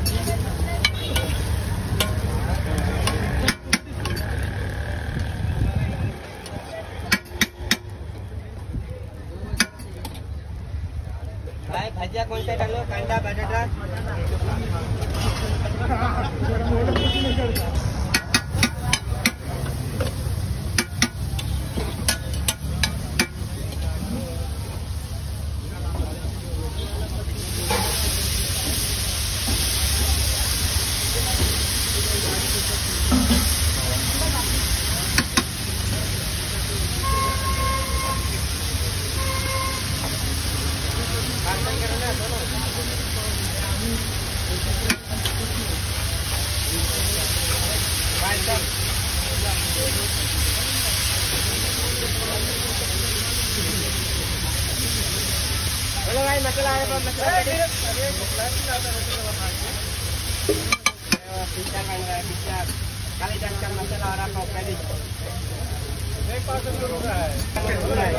भाई भजिया कोणत्या टाकलो? कांदा, बटाटा. बोलो भाई मसाला है, मसाला पिज्जा खाना है, पिज्जा काली दाल का मसाला और आपका पहले ब्रेकफास्ट हो रहा है।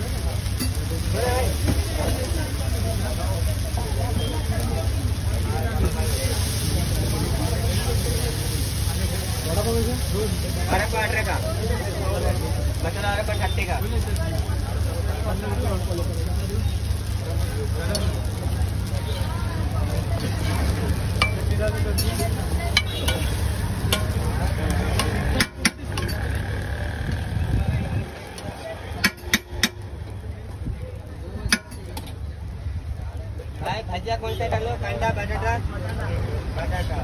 बड़ा क्वार्टर का मसाला और 30 का। भाई भजिया कोणत्या टाकलो? कांदा, बटाटा. बटाटा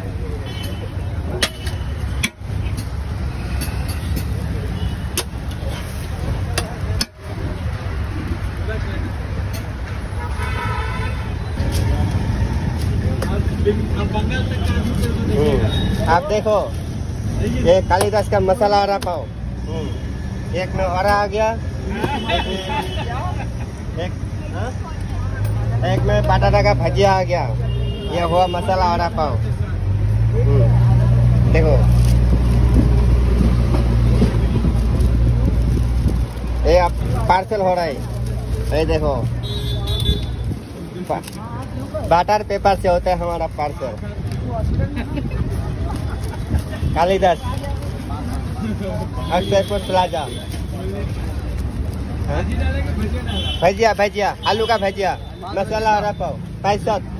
आप देखो ये कालीदास का मसाला और पाओ। एक में और आ गया, एक में बटाटा का भजिया आ गया। ये हुआ मसाला और पाओ। देखो ये अब पार्सल हो रहा है। ये देखो बटर पेपर से होता है हमारा पार्सल। कालीदास अक्षरपुर प्लाजा। भजिया भजिया आलू का भजिया मसाला और पाओ 65।